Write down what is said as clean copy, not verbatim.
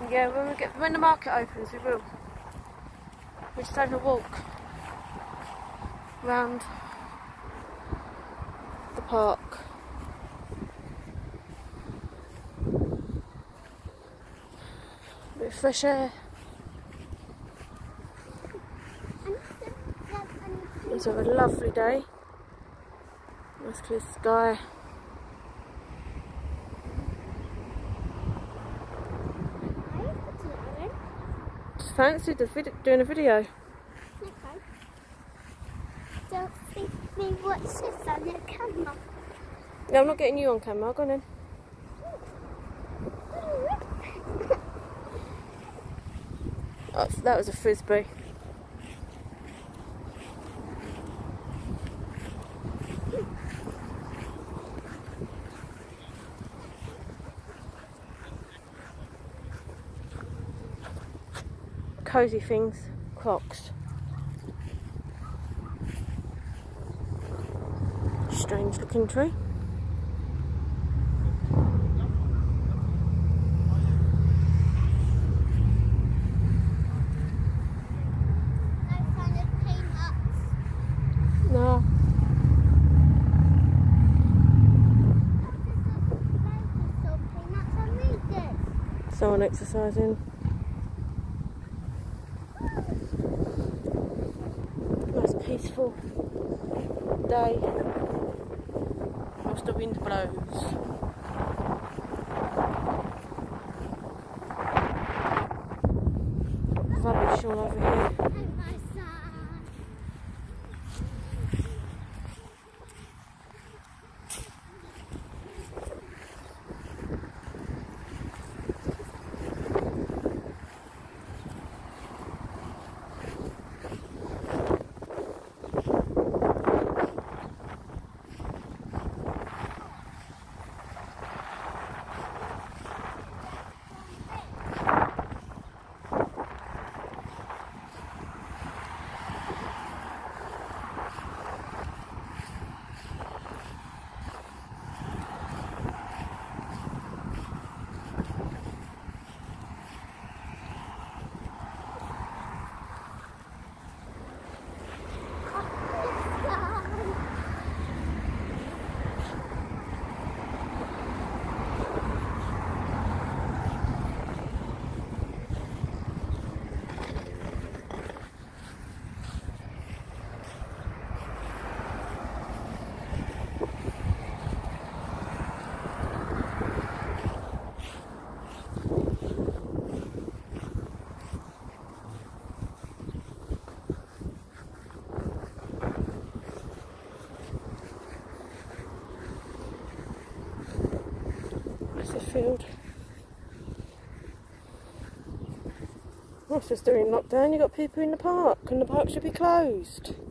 Yeah, when the market opens, we will. We're just having a walk round the park. A bit of fresh air. It's a lovely day. Nice clear sky. Just fancied doing a video. Okay. Don't think me watch this on your camera. No, I'm not getting you on camera. Go on then. Oh, that was a frisbee. Cosy things, Crocs. Strange looking tree. No. Someone exercising. Nice peaceful day whilst the wind blows. Rubbish all over here. The field. What's this doing lockdown? You've got people in the park and the park should be closed.